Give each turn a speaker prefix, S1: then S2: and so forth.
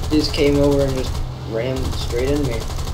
S1: He just came over and just rammed straight into me.